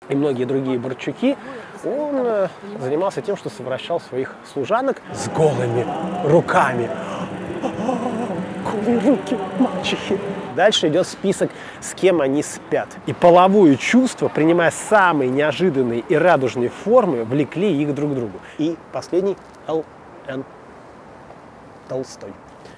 и многие другие Борчуки, он занимался тем, что совращал своих служанок с голыми руками. Голые руки мачехи. Дальше идет список, с кем они спят. И половое чувство, принимая самые неожиданные и радужные формы, влекли их друг к другу. И последний Л.Н. Толстой.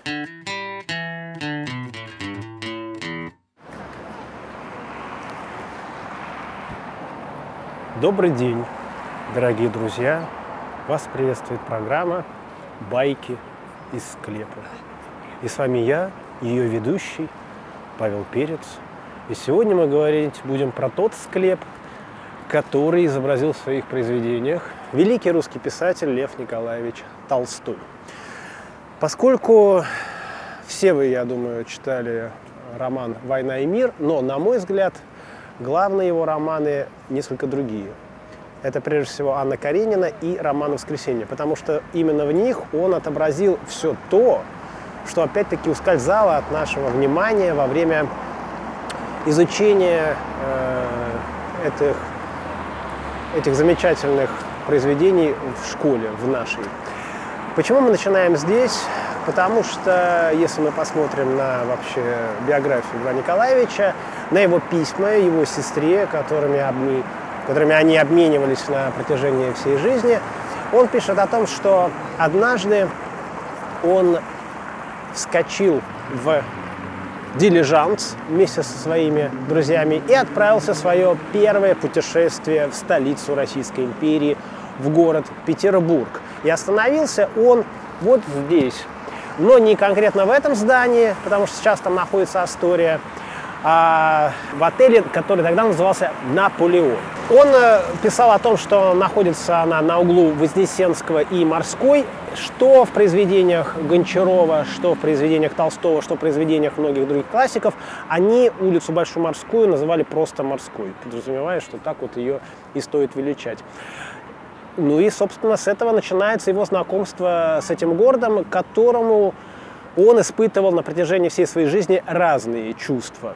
Добрый день, дорогие друзья! Вас приветствует программа «Байки из склепа». И с вами я, ее ведущий, Павел Перец. И сегодня мы говорить будем про тот склеп, который изобразил в своих произведениях великий русский писатель Лев Николаевич Толстой. Поскольку все вы, я думаю, читали роман «Война и мир», но, на мой взгляд, главные его романы несколько другие. Это, прежде всего, Анна Каренина и роман «Воскресенье», потому что именно в них он отобразил все то, что, опять-таки, ускользало от нашего внимания во время изучения этих замечательных произведений в школе, в нашей. Почему мы начинаем здесь? Потому что, если мы посмотрим на вообще биографию Льва Николаевича, на его письма его сестре, которыми они обменивались на протяжении всей жизни, он пишет о том, что однажды он вскочил в дилижанс вместе со своими друзьями и отправился в свое первое путешествие в столицу Российской империи, в город Петербург. И остановился он вот здесь. Но не конкретно в этом здании, потому что сейчас там находится Астория, а в отеле, который тогда назывался «Наполеон». Он писал о том, что находится она на углу Вознесенского и Морской, что в произведениях Гончарова, что в произведениях Толстого, что в произведениях многих других классиков, они улицу Большую Морскую называли просто Морской, подразумевая, что так вот ее и стоит величать. Ну и, собственно, с этого начинается его знакомство с этим городом, к которому он испытывал на протяжении всей своей жизни разные чувства.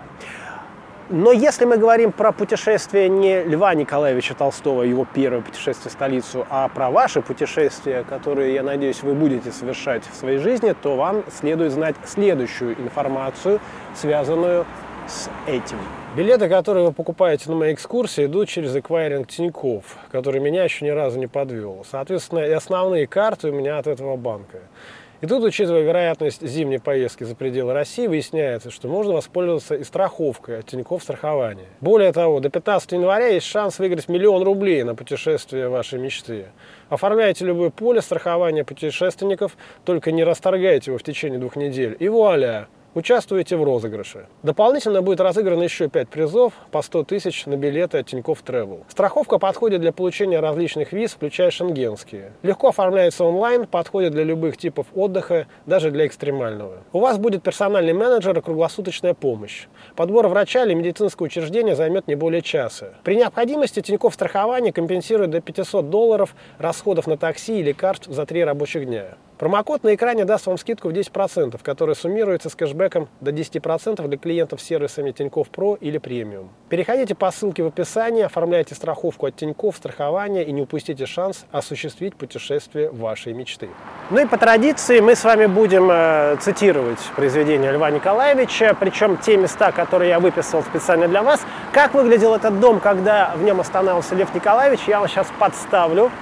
Но если мы говорим про путешествие не Льва Николаевича Толстого, его первое путешествие в столицу, а про ваши путешествия, которые, я надеюсь, вы будете совершать в своей жизни, то вам следует знать следующую информацию, связанную с этим. Билеты, которые вы покупаете на мои экскурсии, идут через эквайринг Тинькофф, который меня еще ни разу не подвел. Соответственно, и основные карты у меня от этого банка. И тут, учитывая вероятность зимней поездки за пределы России, выясняется, что можно воспользоваться и страховкой от Тинькофф страхования. Более того, до 15 января есть шанс выиграть 1 000 000 рублей на путешествие вашей мечты. Оформляйте любой полис страхования путешественников, только не расторгайте его в течение 2 недель. И вуаля! Участвуете в розыгрыше. Дополнительно будет разыграно еще 5 призов по 100 000 на билеты от Тинькофф Travel. Страховка подходит для получения различных виз, включая шенгенские. Легко оформляется онлайн, подходит для любых типов отдыха, даже для экстремального. У вас будет персональный менеджер и круглосуточная помощь. Подбор врача или медицинского учреждения займет не более часа. При необходимости Тинькофф страхование компенсирует до $500 расходов на такси и лекарств за 3 рабочих дня. Промокод на экране даст вам скидку в 10%, которая суммируется с кэшбэком до 10% для клиентов с сервисами Тинькофф Про или Премиум. Переходите по ссылке в описании, оформляйте страховку от Тинькофф страхования и не упустите шанс осуществить путешествие вашей мечты. Ну и по традиции мы с вами будем цитировать произведения Льва Николаевича, причем те места, которые я выписал специально для вас. Как выглядел этот дом, когда в нем останавливался Лев Николаевич, я вам сейчас подставлю.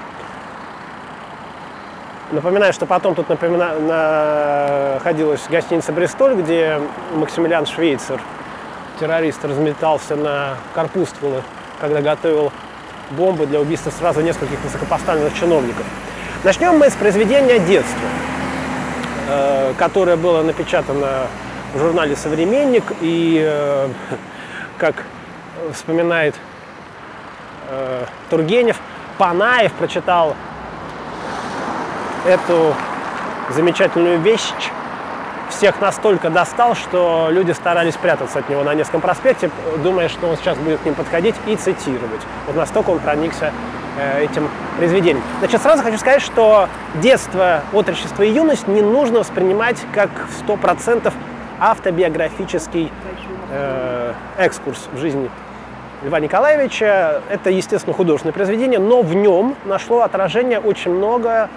Напоминаю, что потом тут находилась гостиница «Бристоль», где Максимилиан Швейцер, террорист, разметался на Корпуствеллы, когда готовил бомбы для убийства сразу нескольких высокопоставленных чиновников. Начнем мы с произведения детства, которое было напечатано в журнале «Современник». И, как вспоминает Тургенев, Панаев прочитал эту замечательную вещь, всех настолько достал, что люди старались прятаться от него на Невском проспекте, думая, что он сейчас будет к ним подходить и цитировать. Вот настолько он проникся этим произведением. Значит, сразу хочу сказать, что детство, отрочество и юность не нужно воспринимать как 100% автобиографический экскурс в жизнь Льва Николаевича. Это, естественно, художественное произведение, но в нем нашло отражение очень многое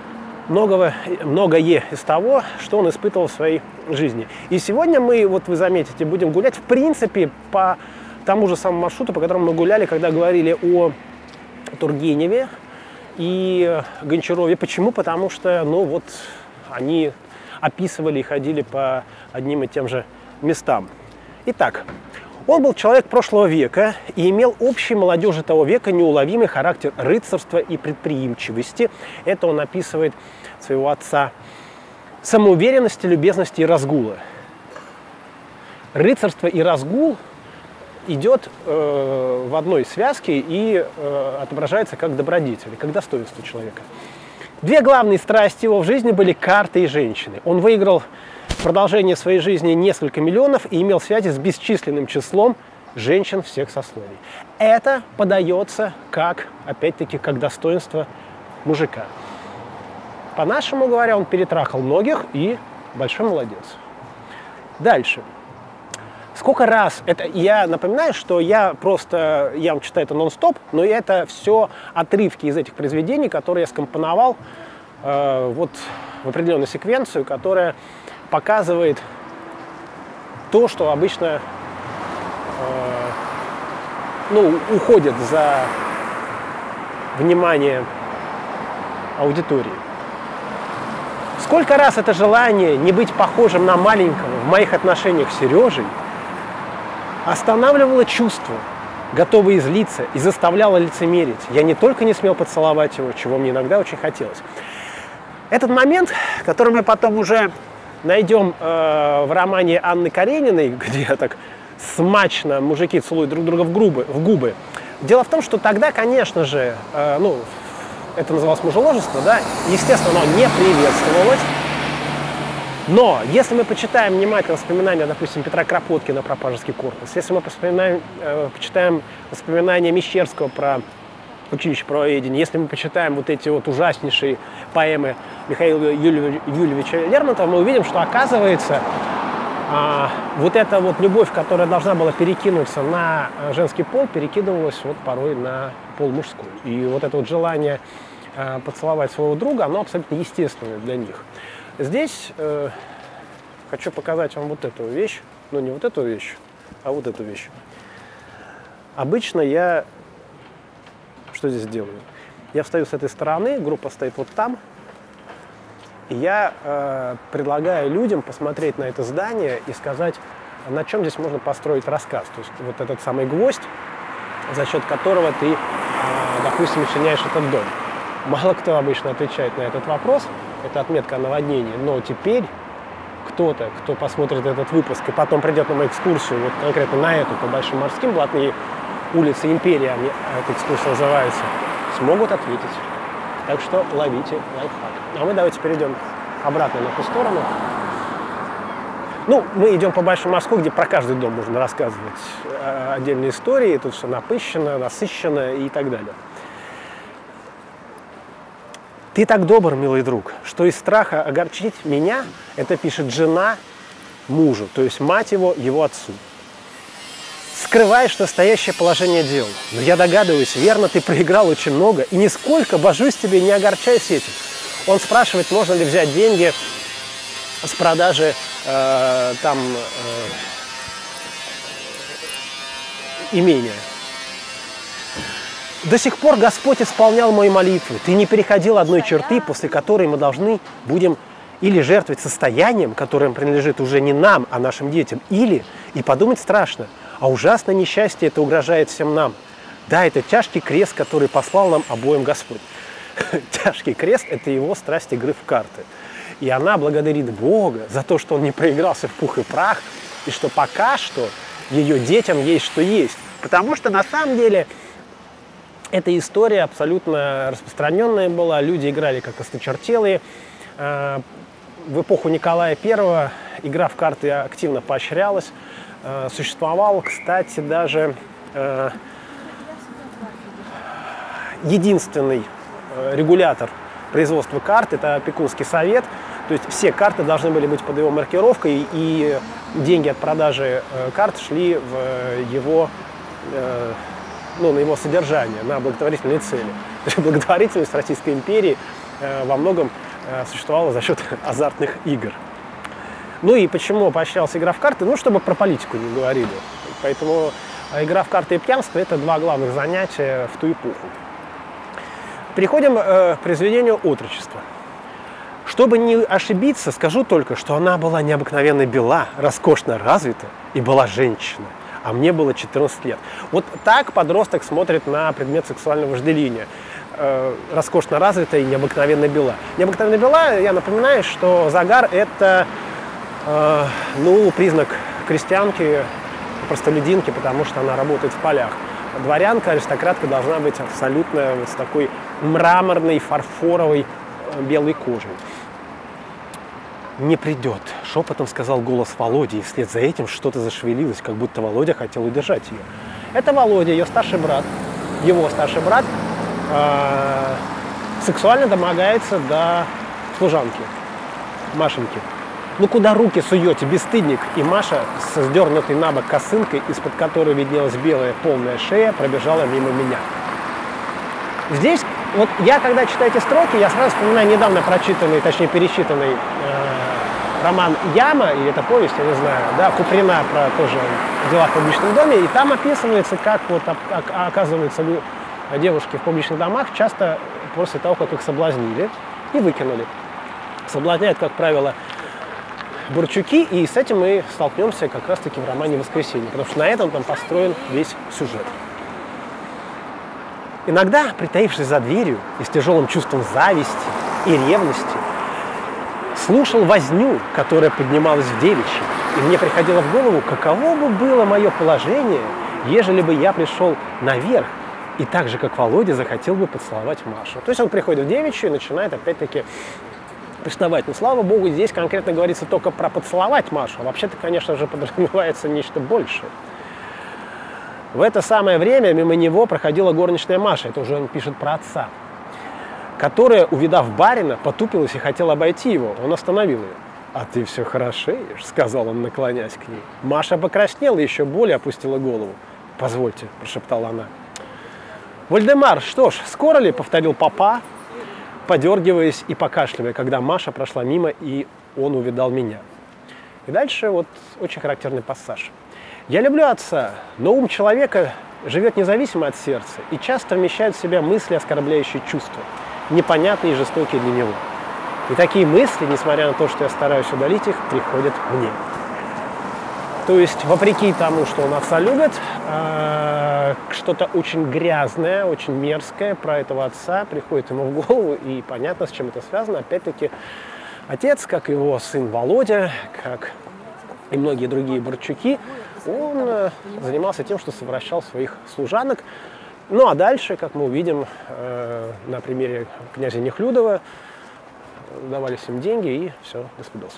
из того, что он испытывал в своей жизни. И сегодня мы, вот вы заметите, будем гулять, в принципе, по тому же самому маршруту, по которому мы гуляли, когда говорили о Тургеневе и Гончарове. Почему? Потому что, ну вот, они описывали и ходили по одним и тем же местам. Итак, он был человек прошлого века и имел общий молодежи того века неуловимый характер рыцарства и предприимчивости. Это он описывает своего отца. Самоуверенности, любезности и разгула. Рыцарство и разгул идет в одной связке и отображается как добродетель, как достоинство человека. Две главные страсти его в жизни были карты и женщины. Он выиграл в продолжение своей жизни несколько миллионов и имел связи с бесчисленным числом женщин всех сословий. Это подается как, опять-таки, как достоинство мужика. По-нашему говоря, он перетрахал многих и большой молодец. Дальше. Сколько раз, это я напоминаю, что я вам читаю это нон-стоп, но это все отрывки из этих произведений, которые я скомпоновал вот в определенную секвенцию, которая показывает то, что обычно уходит за внимание аудитории. Сколько раз это желание не быть похожим на маленького в моих отношениях с Сережей останавливало чувства, готовые излиться, и заставляло лицемерить. Я не только не смел поцеловать его, чего мне иногда очень хотелось. Этот момент, который мы потом уже найдем в романе Анны Карениной, где так смачно мужики целуют друг друга в губы. Дело в том, что тогда, конечно же, это называлось мужеложество, да, естественно, оно не приветствовалось. Но если мы почитаем внимательно воспоминания, допустим, Петра Кропоткина про Пажеский корпус, если мы почитаем воспоминания Мещерского про училище правоведения, если мы почитаем вот эти вот ужаснейшие поэмы Михаила Юльевича Лермонтова, мы увидим, что, оказывается, вот эта вот любовь, которая должна была перекинуться на женский пол, перекидывалась вот порой на пол мужской. И вот это вот желание поцеловать своего друга, оно абсолютно естественное для них. Здесь хочу показать вам вот эту вещь, но не вот эту вещь, а вот эту вещь. Обычно я что здесь делаю? Я встаю с этой стороны, группа стоит вот там, и я предлагаю людям посмотреть на это здание и сказать, на чем здесь можно построить рассказ. То есть вот этот самый гвоздь, за счет которого ты, допустим, начиняешь этот дом. Мало кто обычно отвечает на этот вопрос, это отметка о наводнении, но теперь кто-то, кто посмотрит этот выпуск и потом придет на мою экскурсию, вот конкретно на эту, по Большим Морским, блатные улицы Империи, эта экскурсия называется, смогут ответить. Так что ловите лайфхак. А мы давайте перейдем обратно на ту сторону. Мы идем по Большому мосту, где про каждый дом можно рассказывать отдельные истории, тут все напыщено, насыщенно и так далее. Ты так добр, милый друг, что из страха огорчить меня, это пишет жена мужу, то есть мать его отцу. Скрываешь настоящее положение дел. Но я догадываюсь, верно, ты проиграл очень много, и нисколько, божусь тебе, не огорчайся этим. Он спрашивает, можно ли взять деньги с продажи имения. До сих пор Господь исполнял мои молитвы. Ты не переходил одной черты, после которой мы должны будем или жертвовать состоянием, которое принадлежит уже не нам, а нашим детям, или, и подумать страшно, а ужасное несчастье это угрожает всем нам. Да, это тяжкий крест, который послал нам обоим Господь. Тяжкий крест – это его страсть игры в карты. И она благодарит Бога за то, что он не проигрался в пух и прах, и что пока что ее детям есть что есть. Потому что на самом деле эта история абсолютно распространенная была. Люди играли как осточертелые. В эпоху Николая I игра в карты активно поощрялась. Существовал, кстати, даже единственный регулятор производства карт – это опекунский совет. То есть все карты должны были быть под его маркировкой, и деньги от продажи карт шли в его на его содержание, на благотворительные цели. То есть благотворительность Российской империи во многом существовала за счет азартных игр. Ну и почему поощрялась игра в карты? Ну, чтобы про политику не говорили. Поэтому игра в карты и пьянство – это два главных занятия в ту эпоху. Переходим к произведению «Отрочество». Чтобы не ошибиться, скажу только, что она была необыкновенно бела, роскошно развита и была женщина. А мне было 14 лет. Вот так подросток смотрит на предмет сексуального вожделения. Роскошно развита и необыкновенно бела. Необыкновенно бела, я напоминаю, что загар – это признак крестьянки, простолюдинки, потому что она работает в полях. Дворянка, аристократка должна быть абсолютно с такой мраморной, фарфоровой белой кожей. «Не придет», — шепотом сказал голос Володи, и вслед за этим что-то зашевелилось, как будто Володя хотел удержать ее. Это Володя, ее старший брат, его старший брат, сексуально домогается до служанки, Машеньки. «Ну куда руки суете, бесстыдник?» И Маша с сдернутой на бок косынкой, из-под которой виднелась белая полная шея, пробежала мимо меня. Здесь, вот я, когда читаю эти строки, я сразу вспоминаю недавно прочитанный, точнее пересчитанный роман «Яма», и это повесть, я не знаю, да, Куприна про тоже дела в публичном доме, и там описывается, как вот оказываются девушки в публичных домах часто после того, как их соблазнили и выкинули. Соблазняют, как правило, Борчуки, и с этим мы столкнемся как раз-таки в романе «Воскресенье», потому что на этом там построен весь сюжет. Иногда, притаившись за дверью и с тяжелым чувством зависти и ревности, слушал возню, которая поднималась в девичьей, и мне приходило в голову, каково бы было мое положение, ежели бы я пришел наверх и так же, как Володя, захотел бы поцеловать Машу. То есть он приходит в девичью и начинает опять-таки приставать. Но, слава богу, здесь конкретно говорится только про поцеловать Машу. А вообще-то, конечно же, подразумевается нечто большее. В это самое время мимо него проходила горничная Маша, это уже он пишет про отца, которая, увидав барина, потупилась и хотела обойти его. Он остановил ее. «А ты все хорошеешь», — сказал он, наклоняясь к ней. Маша покраснела и еще более опустила голову. «Позвольте», — прошептала она. «Вольдемар, что ж, скоро ли?» — повторил папа, подергиваясь и покашливая, когда Маша прошла мимо, и он увидал меня. И дальше вот очень характерный пассаж. «Я люблю отца, но ум человека живет независимо от сердца и часто вмещает в себя мысли, оскорбляющие чувства, непонятные и жестокие для него. И такие мысли, несмотря на то, что я стараюсь удалить их, приходят мне». То есть, вопреки тому, что он отца любит, что-то очень грязное, очень мерзкое про этого отца приходит ему в голову, и понятно, с чем это связано. Опять-таки, отец, как его сын Володя, как и многие другие Борчуки, он занимался тем, что совращал своих служанок. Ну а дальше, как мы увидим на примере князя Нехлюдова, давались им деньги, и все, до свидос.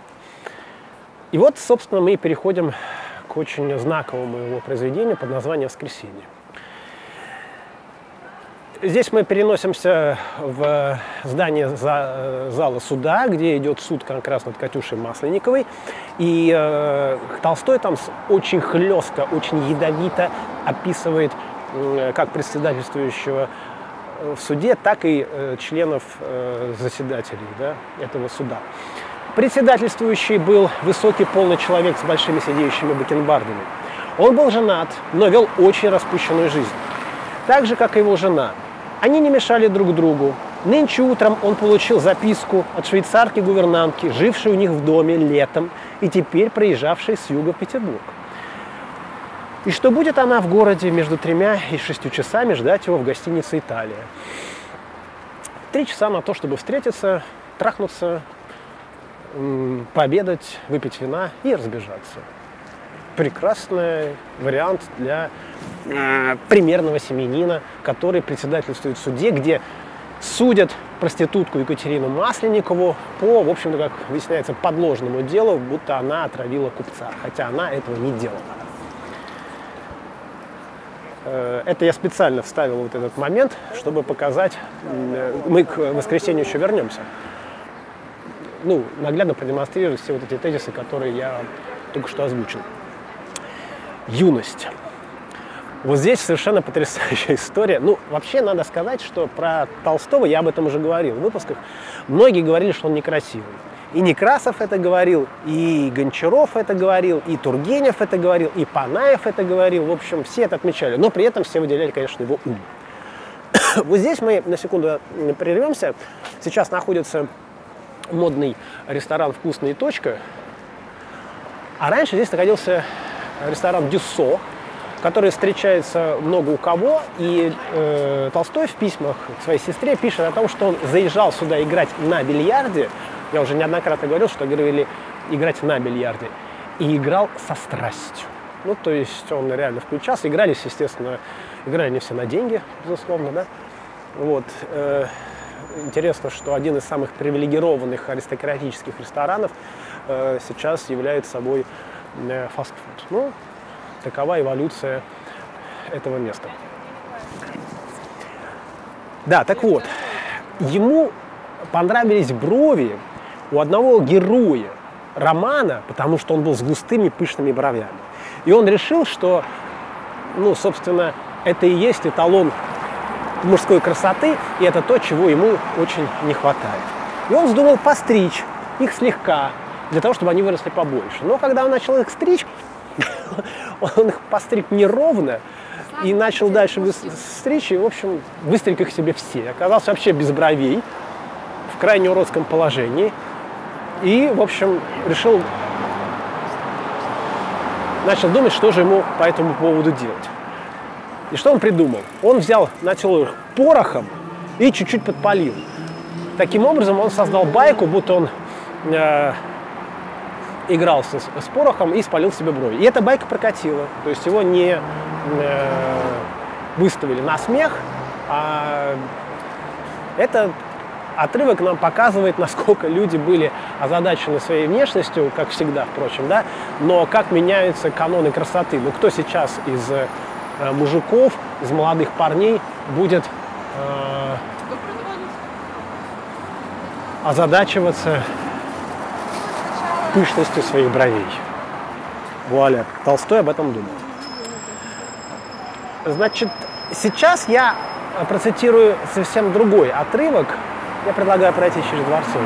И вот, собственно, мы переходим к очень знаковому его произведению под названием «Воскресенье». Здесь мы переносимся в здание зала суда, где идет суд как раз над Катюшей Масленниковой. И Толстой там очень хлестко, очень ядовито описывает как председательствующего в суде, так и членов заседателей, да, этого суда. Председательствующий был высокий полный человек с большими сидеющими бакенбардами. Он был женат, но вел очень распущенную жизнь. Так же, как и его жена. Они не мешали друг другу. Нынче утром он получил записку от швейцарки-гувернантки, жившей у них в доме летом и теперь проезжавшей с юга в Петербург. И что будет она в городе между 3 и 6 часами ждать его в гостинице «Италия». 3 часа на то, чтобы встретиться, трахнуться, пообедать, выпить вина и разбежаться. Прекрасный вариант для примерного семьянина, который председательствует в суде, где судят проститутку Екатерину Масленникову по, в общем-то, как выясняется, подложному делу, будто она отравила купца, хотя она этого не делала. Это я специально вставил вот этот момент, чтобы показать, мы к «Воскресенью» еще вернемся. Ну, наглядно продемонстрировать все вот эти тезисы, которые я только что озвучил. Юность. Вот здесь совершенно потрясающая история. Ну, вообще надо сказать, что про Толстого, я об этом уже говорил в выпусках, многие говорили, что он некрасивый. И Некрасов это говорил, и Гончаров это говорил, и Тургенев это говорил, и Панаев это говорил. В общем, все это отмечали. Но при этом все выделяли, конечно, его ум. Вот здесь мы на секунду прервемся. Сейчас находится модный ресторан «Вкусная точка». А раньше здесь находился ресторан «Дюссо», который встречается много у кого. И Толстой в письмах к своей сестре пишет о том, что он заезжал сюда играть на бильярде. Я уже неоднократно говорил, что говорили играть на бильярде. И играл со страстью. Ну, то есть он реально включался. Игрались, естественно, играли не все на деньги, безусловно, да. Вот. Интересно, что один из самых привилегированных аристократических ресторанов сейчас является собой фастфуд. Ну, такова эволюция этого места. Да, так вот, ему понравились брови у одного героя романа, потому что он был с густыми пышными бровями. И он решил, что, ну, собственно, это и есть эталон мужской красоты, и это то, чего ему очень не хватает. И он вздумал постричь их слегка, для того, чтобы они выросли побольше. Но когда он начал их стричь, он их постриг неровно и начал дальше стричь, и, в общем, выстриг их себе все. Оказался вообще без бровей, в крайне уродском положении. И, в общем, начал думать, что же ему по этому поводу делать. И что он придумал? Он взял, нател их порохом и чуть-чуть подпалил. Таким образом, он создал байку, будто он игрался с порохом и спалил себе брови. И эта байка прокатила. То есть его не выставили на смех, а это отрывок нам показывает, насколько люди были озадачены своей внешностью, как всегда, впрочем, да, но как меняются каноны красоты. Ну, кто сейчас из мужиков, из молодых парней будет озадачиваться пышностью своих бровей? Вуаля, Толстой об этом думал. Значит, сейчас я процитирую совсем другой отрывок. Я предлагаю пройти через Дворцовую.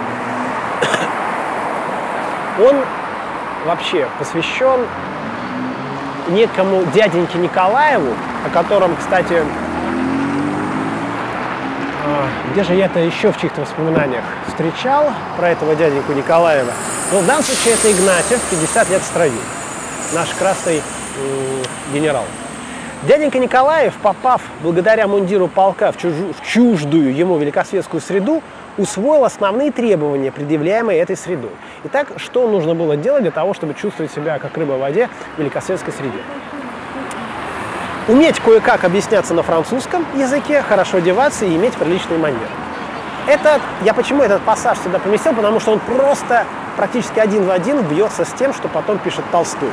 Он вообще посвящен некому дяденьке Николаеву, о котором, кстати, где же я это еще в чьих-то воспоминаниях встречал, про этого дяденьку Николаева. Но в данном случае это Игнатьев, 50 лет в строю, наш красный генерал. Дяденька Николаев, попав благодаря мундиру полка в чуждую ему великосветскую среду, усвоил основные требования, предъявляемые этой средой. Итак, что нужно было делать для того, чтобы чувствовать себя как рыба в воде в великосветской среде? Уметь кое-как объясняться на французском языке, хорошо одеваться и иметь приличные манеры. Я почему этот пассаж сюда поместил? Потому что он просто практически один в один бьется с тем, что потом пишет Толстой.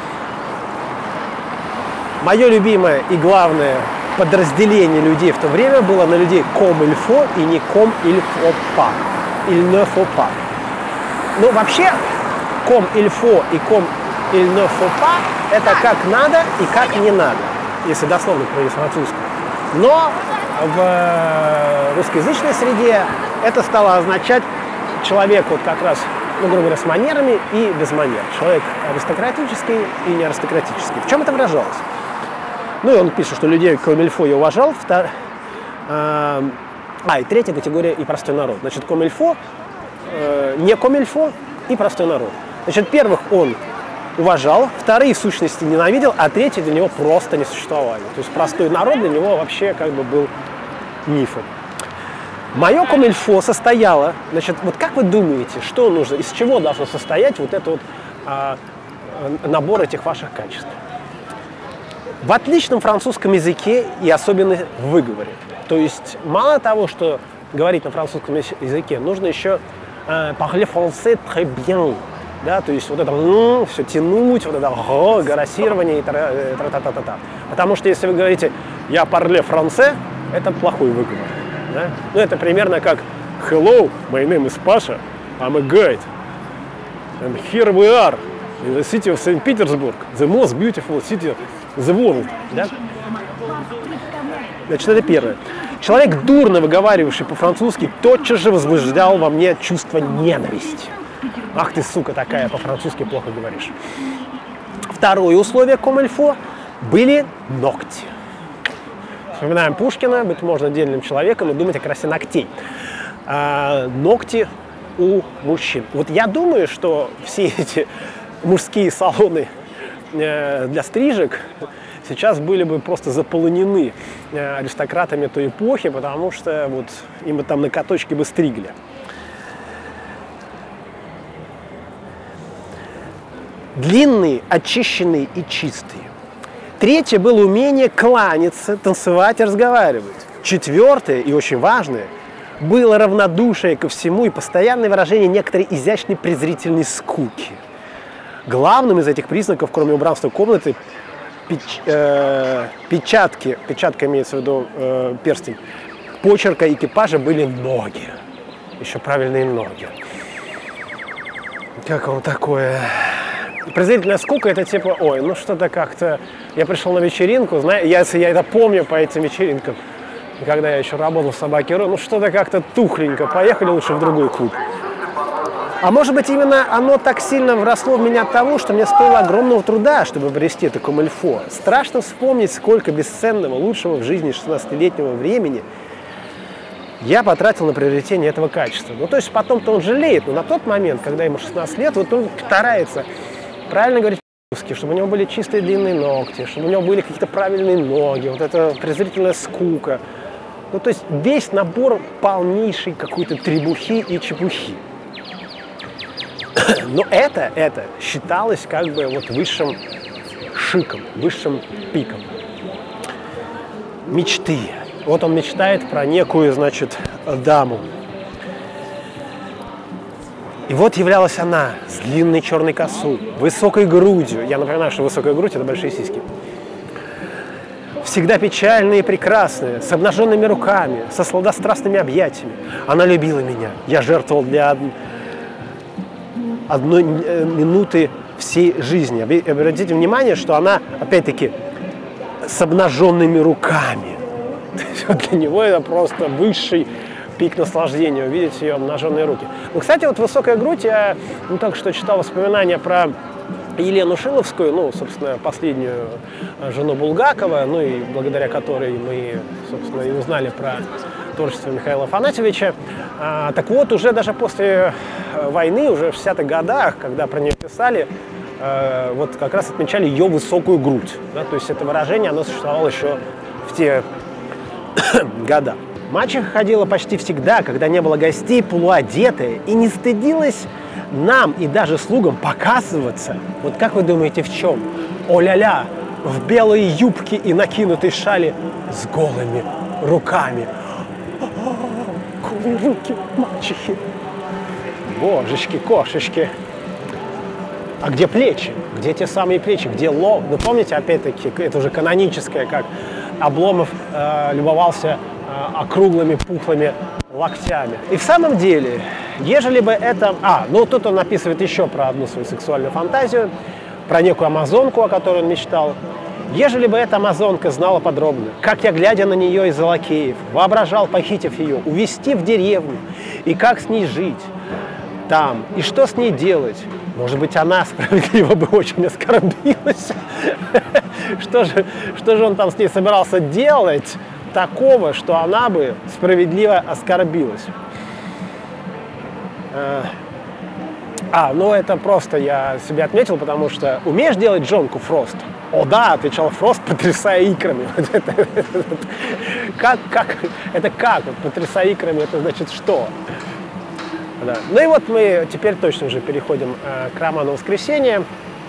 Мое любимое и главное подразделение людей в то время было на людей comme il faut и не comme il faut pas. Il ne faut pas. Ну, вообще, comme il faut и comme il ne faut pas – это как надо и как не надо, если дословно перевести с французского. Но в русскоязычной среде это стало означать человек вот как раз, ну, грубо говоря, с манерами и без манер. Человек аристократический и не аристократический. В чем это выражалось? Ну, и он пишет, что людей комильфо я уважал. И третья категория и простой народ. Значит, комильфо, не комильфо и простой народ. Значит, первых он уважал, вторые в сущности ненавидел, а третьи для него просто не существовали. То есть простой народ для него вообще как бы был мифом. Мое комильфо состояло, значит, вот как вы думаете, что нужно, из чего должно состоять вот этот вот набор этих ваших качеств? В отличном французском языке и особенно в выговоре. То есть мало того, что говорить на французском языке, нужно еще parler français très bien. Да, то есть вот это все тянуть, вот это гарасирование и тра-та-та-та-та. Потому что если вы говорите «я parle français», это плохой выговор. Да? Ну, это примерно как «Hello, my name is Pasha, I'm a guide. And here we are in the city of St. Petersburg, the most beautiful city of the world». Да? Значит, это первое. Человек, дурно выговаривавший по-французски, тотчас же возбуждал во мне чувство ненависти. Ах ты, сука такая, по-французски плохо говоришь. Второе условие комильфо были ногти. Вспоминаем Пушкина, быть можно отдельным человеком и думать о красе ногтей. Ногти у мужчин. Вот я думаю, что все эти мужские салоны для стрижек сейчас были бы просто заполонены аристократами той эпохи, потому что вот им там на каточке бы стригли. Длинные, очищенные и чистые. Третье было умение кланяться, танцевать и разговаривать. Четвертое и очень важное было равнодушие ко всему и постоянное выражение некоторой изящной презрительной скуки. Главным из этих признаков, кроме убранства комнаты, печатка имеется в виду перстень, почерка экипажа были ноги. Еще правильные ноги. Как вам такое? Презрительная скука — это типа, ой, ну что-то как-то... Я пришел на вечеринку, знаете, я это помню по этим вечеринкам, когда я еще работал в «Собаке Ру», ну что-то как-то тухленько, поехали лучше в другой клуб. А может быть, именно оно так сильно вросло в меня от того, что мне стоило огромного труда, чтобы обрести это комильфо. Страшно вспомнить, сколько бесценного, лучшего в жизни 16-летнего времени я потратил на приобретение этого качества. Ну, то есть потом-то он жалеет, но на тот момент, когда ему 16 лет, вот он старается правильно говорить по-русски, чтобы у него были чистые длинные ногти, чтобы у него были какие-то правильные ноги, вот эта презрительная скука. Ну, то есть весь набор полнейшей какой-то требухи и чепухи. Но это считалось как бы вот высшим шиком, высшим пиком. Мечты. Вот он мечтает про некую, значит, даму. И вот являлась она с длинной черной косой, высокой грудью. Я напоминаю, что высокая грудь – это большие сиськи. Всегда печальная и прекрасная, с обнаженными руками, со сладострастными объятиями. Она любила меня. Я жертвовал для одной минуты всей жизни. Обратите внимание, что она, опять-таки, с обнаженными руками. Для него это просто высший пик наслаждения, увидеть ее обнаженные руки. Ну, кстати, вот высокая грудь, я только что читал воспоминания про Елену Шиловскую, ну, собственно, последнюю жену Булгакова, ну, и благодаря которой мы, собственно, и узнали про творчество Михаила Афанасьевича. Так вот, уже даже после войны, уже в 60-х годах, когда про нее писали, вот как раз отмечали ее высокую грудь. Да, то есть это выражение, оно существовало еще в те года. Мачеха ходила почти всегда, когда не было гостей, полуодетая, и не стыдилась нам и даже слугам показываться. Вот как вы думаете, в чем? О-ля-ля, в белой юбке и накинутой шали с голыми руками. Голые руки мачехи. Божечки, кошечки. А где плечи? Где те самые плечи? Где лоб? Вы помните, опять-таки, это уже каноническое, как Обломов любовался округлыми, пухлыми локтями. И в самом деле, ежели бы это... ну тут он описывает еще про одну свою сексуальную фантазию, про некую амазонку, о которой он мечтал. Ежели бы эта амазонка знала подробно, как я, глядя на нее из-за лакеев, воображал, похитив ее, увезти в деревню, и как с ней жить там, и что с ней делать, может быть, она справедливо бы очень оскорбилась. Что же он там с ней собирался делать такого, что она бы справедливо оскорбилась? Ну это просто я себе отметил, потому что умеешь делать джонку, Фрост? О да, отвечал Фрост, потрясая икрами. Это как? Потрясая икрами, это значит что? Да. Ну и вот мы теперь точно уже переходим к роману «Воскресенье».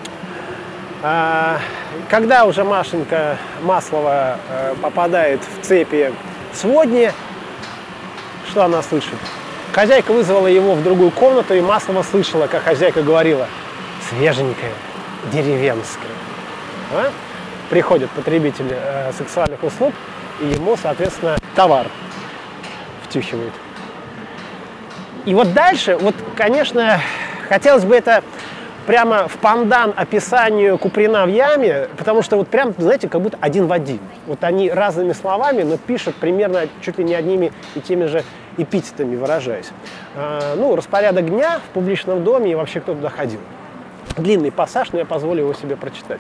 Когда уже Машенька Маслова попадает в цепи сводни, что она слышит? Хозяйка вызвала его в другую комнату, и Маслова слышала, как хозяйка говорила: свеженькая, деревенская. Приходит потребитель сексуальных услуг, и ему, соответственно, товар втюхивает. И вот дальше, вот, конечно, хотелось бы это прямо в пандан описанию Куприна в яме, потому что вот прям, знаете, как будто один в один. Вот они разными словами, но пишут примерно чуть ли не одними и теми же эпитетами, выражаясь. Ну, распорядок дня в публичном доме и вообще кто туда ходил. Длинный пассаж, но я позволю его себе прочитать.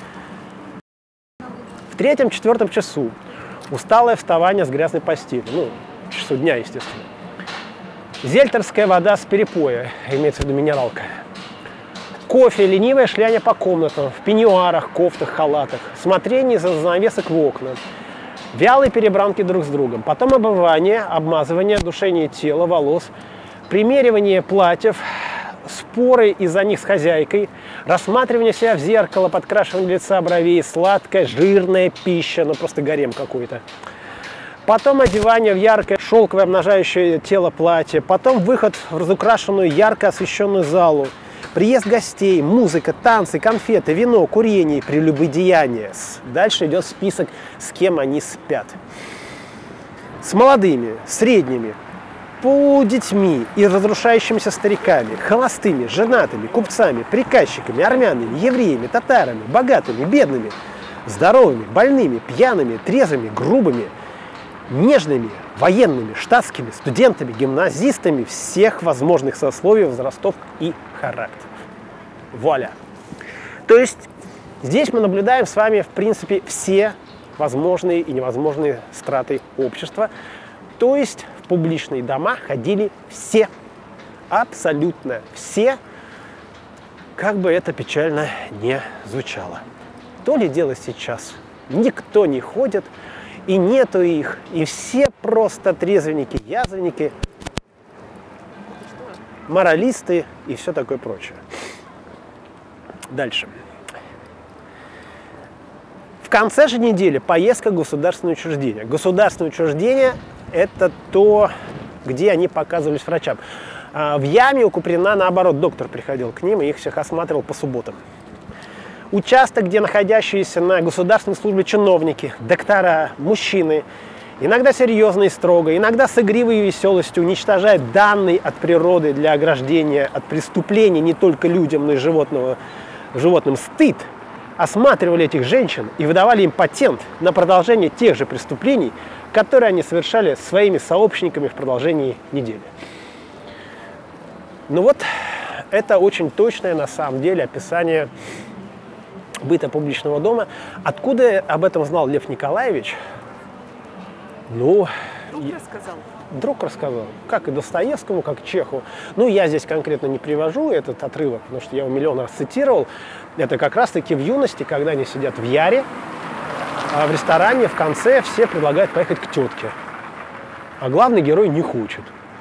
В 3-4 часу усталое вставание с грязной постели. Ну, часу дня, естественно. Зельтерская вода с перепоя, имеется в виду минералка. Кофе, ленивое шляние по комнатам, в пеньюарах, кофтах, халатах. Смотрение из-за занавесок в окна. Вялые перебранки друг с другом. Потом обмывание, обмазывание, душение тела, волос. Примеривание платьев. Споры из-за них с хозяйкой, рассматривание себя в зеркало, подкрашивание лица, бровей, сладкая, жирная пища, ну просто гарем какой-то. Потом одевание в яркое, шелковое, обнажающее тело платье. Потом выход в разукрашенную, ярко освещенную залу. Приезд гостей, музыка, танцы, конфеты, вино, курение, прелюбодеяние. Дальше идет список, с кем они спят. С молодыми, средними, детьми и разрушающимися стариками, холостыми, женатыми, купцами, приказчиками, армянами, евреями, татарами, богатыми, бедными, здоровыми, больными, пьяными, трезвыми, грубыми, нежными, военными, штатскими, студентами, гимназистами всех возможных сословий, возрастов и характеров. Вуаля! То есть здесь мы наблюдаем с вами, в принципе, все возможные и невозможные страты общества. То есть в публичные дома ходили все, абсолютно все, как бы это печально не звучало. То ли дело сейчас. Никто не ходит, и нету их, и все просто трезвенники, язвенники, моралисты и все такое прочее. Дальше. В конце же недели поездка в государственное учреждение. Государственное учреждение – это то, где они показывались врачам. В яме у Куприна, наоборот, доктор приходил к ним и их всех осматривал по субботам. Участок, где находящиеся на государственной службе чиновники, доктора, мужчины, иногда серьезно и строго, иногда с игривой веселостью уничтожают данный от природы для ограждения от преступлений не только людям, но и животным стыд, осматривали этих женщин и выдавали им патент на продолжение тех же преступлений, которые они совершали своими сообщниками в продолжении недели. Ну вот, это очень точное на самом деле описание быта публичного дома. Откуда об этом знал Лев Николаевич? Ну, друг рассказал. Друг рассказал. Как и Достоевскому, как и Чехову. Ну, я здесь конкретно не привожу этот отрывок, потому что я его миллион раз цитировал. Это как раз-таки в юности, когда они сидят в Яре, а в ресторане в конце все предлагают поехать к тетке. А главный герой не хочет.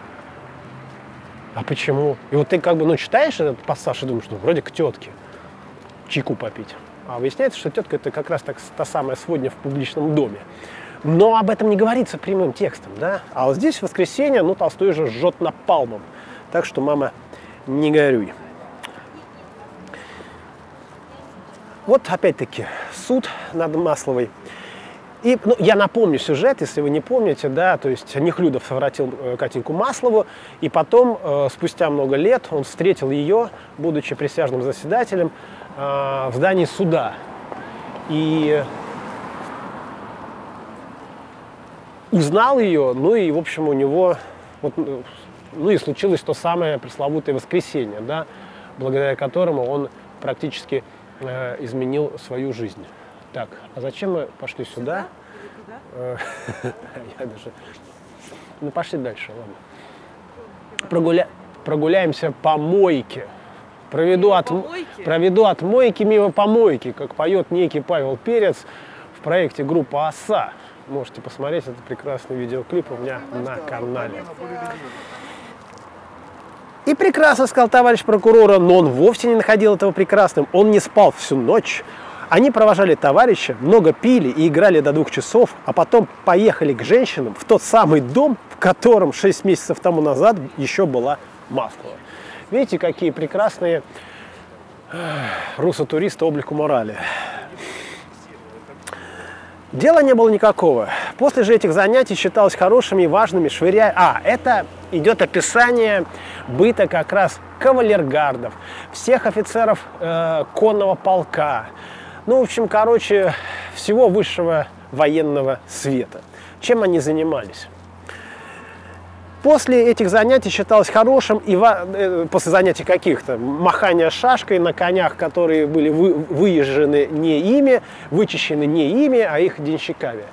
А почему? И вот ты как бы, читаешь этот пассаж и думаешь, вроде к тетке. Чайку попить. А выясняется, что тетка – это как раз та самая сводня в публичном доме. Но об этом не говорится прямым текстом, да? А вот здесь в воскресенье, Толстой же жжет напалмом. Так что, мама, не горюй. Вот опять-таки суд над Масловой. И я напомню сюжет, если вы не помните, да, то есть Нехлюдов совратил Катеньку Маслову, и потом, спустя много лет, он встретил ее, будучи присяжным заседателем, в здании суда. И узнал ее, и, в общем, у него, и случилось то самое пресловутое воскресенье, да, благодаря которому он практически изменил свою жизнь. Так, а зачем мы пошли сюда? Я даже... пошли дальше, ладно. Прогуляемся по мойке. Проведу от мойки мимо помойки, как поет некий Павел Перец в проекте группа «Оса». Можете посмотреть этот прекрасный видеоклип у меня на канале. И прекрасно сказал товарищ прокурора, но он вовсе не находил этого прекрасным. Он не спал всю ночь. Они провожали товарища, много пили и играли до 2 часов, а потом поехали к женщинам в тот самый дом, в котором 6 месяцев тому назад еще была Маслова. Видите, какие прекрасные руссо-туристы облику морали. Дела не было никакого. После же этих занятий считалось хорошими и важными швыряя... это идет описание быта как раз кавалергардов, всех офицеров конного полка. Ну, в общем, короче, всего высшего военного света. Чем они занимались? После этих занятий считалось хорошим, и после занятий каких-то, махания шашкой на конях, которые были выезжены не ими, вычищены не ими, а их денщиками.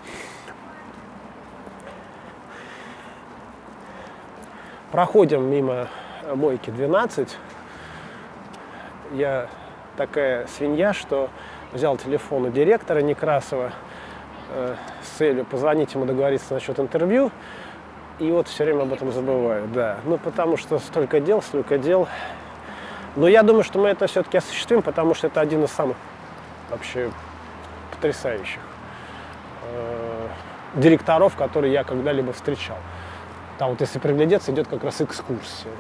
Проходим мимо мойки 12. Я такая свинья, что взял телефон у директора Некрасова с целью позвонить ему, договориться насчет интервью. И вот все время об этом забываю, да. Ну, потому что столько дел. Но я думаю, что мы это все-таки осуществим, потому что это один из самых вообще потрясающих директоров, которые я когда-либо встречал. Там вот, если приглядеться, идет как раз экскурсия.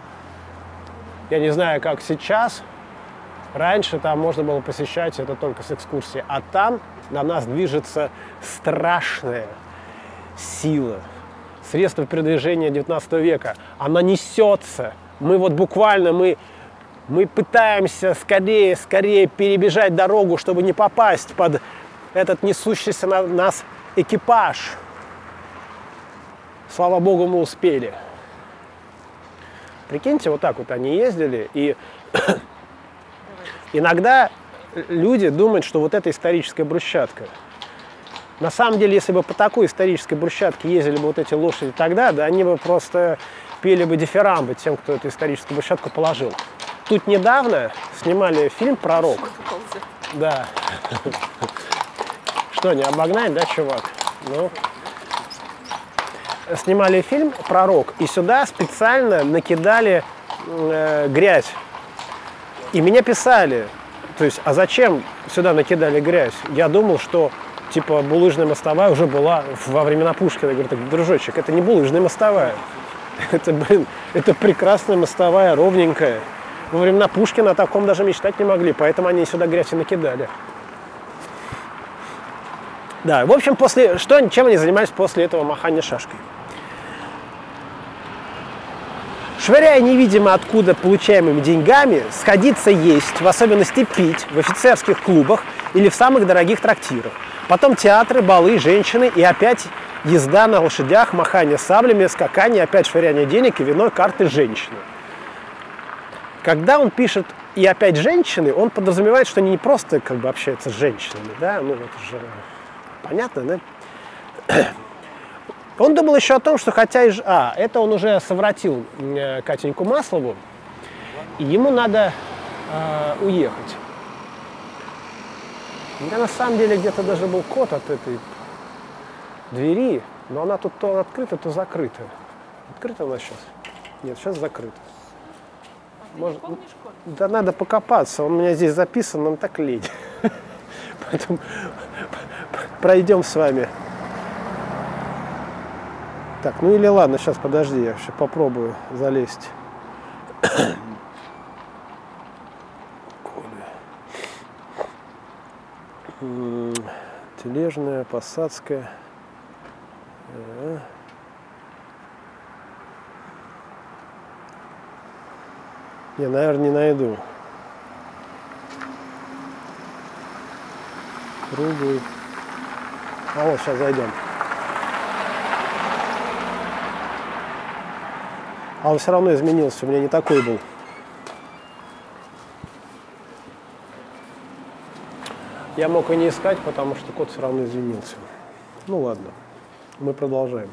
Я не знаю, как сейчас. Раньше там можно было посещать это только с экскурсией. А там на нас движется страшная сила. Средство передвижения 19 века. Она несется. Мы вот буквально, мы пытаемся скорее перебежать дорогу, чтобы не попасть под этот несущийся на нас экипаж. Слава богу, мы успели. Прикиньте, вот так вот они ездили, и иногда люди думают, что вот это историческая брусчатка. На самом деле, если бы по такой исторической брусчатке ездили бы вот эти лошади тогда, да, они бы просто пели бы дифирамбы тем, кто эту историческую брусчатку положил. Тут недавно снимали фильм «Пророк». Да. Что, не обогнать, да, чувак? Ну. Снимали фильм «Пророк», и сюда специально накидали грязь. И меня писали, то есть, а зачем сюда накидали грязь? Я думал, что типа булыжная мостовая уже была во времена Пушкина. Я говорю, так, дружочек, это не булыжная мостовая. Это прекрасная мостовая, ровненькая. Во времена Пушкина о таком даже мечтать не могли, поэтому они сюда грязь и накидали. Да, в общем, чем они занимались после этого махания шашкой? Швыряя невидимо откуда получаемыми деньгами, сходиться есть, в особенности пить, в офицерских клубах или в самых дорогих трактирах. Потом театры, балы, женщины и опять езда на лошадях, махание саблями, скакание, опять швыряние денег и вино, карты, женщины. Когда он пишет «и опять женщины», он подразумевает, что они не просто как бы общаются с женщинами, да, ну это же понятно, да? Он думал еще о том, что хотя и... это он уже совратил Катеньку Маслову, и ему надо уехать. У меня на самом деле где-то даже был код от этой двери, но она тут то открыта, то закрыта. Открыта она сейчас? Нет, сейчас закрыта. Может... Да надо покопаться, он у меня здесь записан, нам так лень. Поэтому пройдем с вами. Так, ну или ладно, сейчас подожди, я еще попробую залезть. Тележная, посадская. Я, наверное, не найду. Круглый. А вот сейчас зайдем. А он все равно изменился, у меня не такой был. Я мог и не искать, потому что код все равно изменился. Ну ладно, мы продолжаем.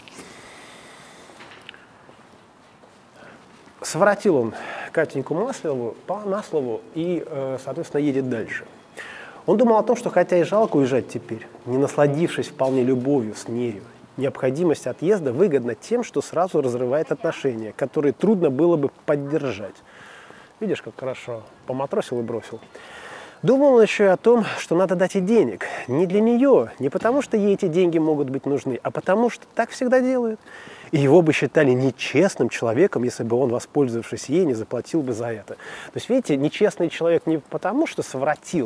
Совратил он Катеньку Маслову и, соответственно, едет дальше. Он думал о том, что хотя и жалко уезжать теперь, не насладившись вполне любовью с нею, необходимость отъезда выгодна тем, что сразу разрывает отношения, которые трудно было бы поддержать. Видишь, как хорошо поматросил и бросил. Думал он еще и о том, что надо дать ей денег. Не для нее, не потому что ей эти деньги могут быть нужны, а потому что так всегда делают. И его бы считали нечестным человеком, если бы он, воспользовавшись ей, не заплатил бы за это. То есть, видите, нечестный человек не потому, что совратил